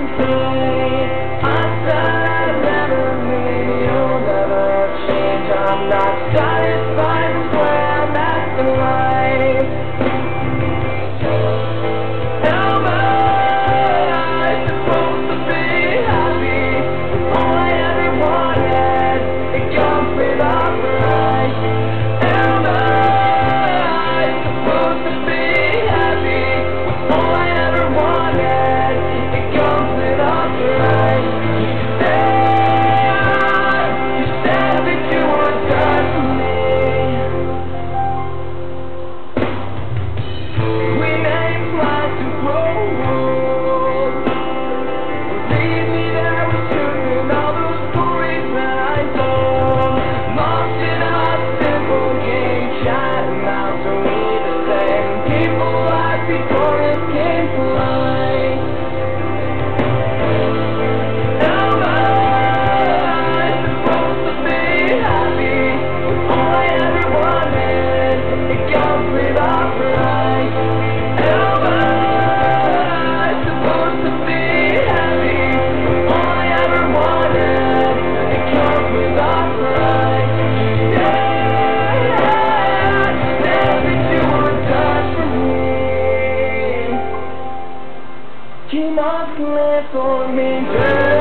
say I said I'd never leave, you'll never change. I'm not satisfied with where I'm at in life. Am I supposed to be happy? All I ever wanted, it comes without price. Am I supposed to be happy? All I ever wanted, it comes without price. You said that you were done for me. We made plans to grow old. Believe me, there was truth in all those stories that I told. Lost in a simple game, chatting out to me the same people like before it came to life. Am I supposed to be happy? All I ever wanted, it comes without price. Am I supposed to be happy? All I ever wanted, it comes without price. Said that you were done for me. Keep on live for me.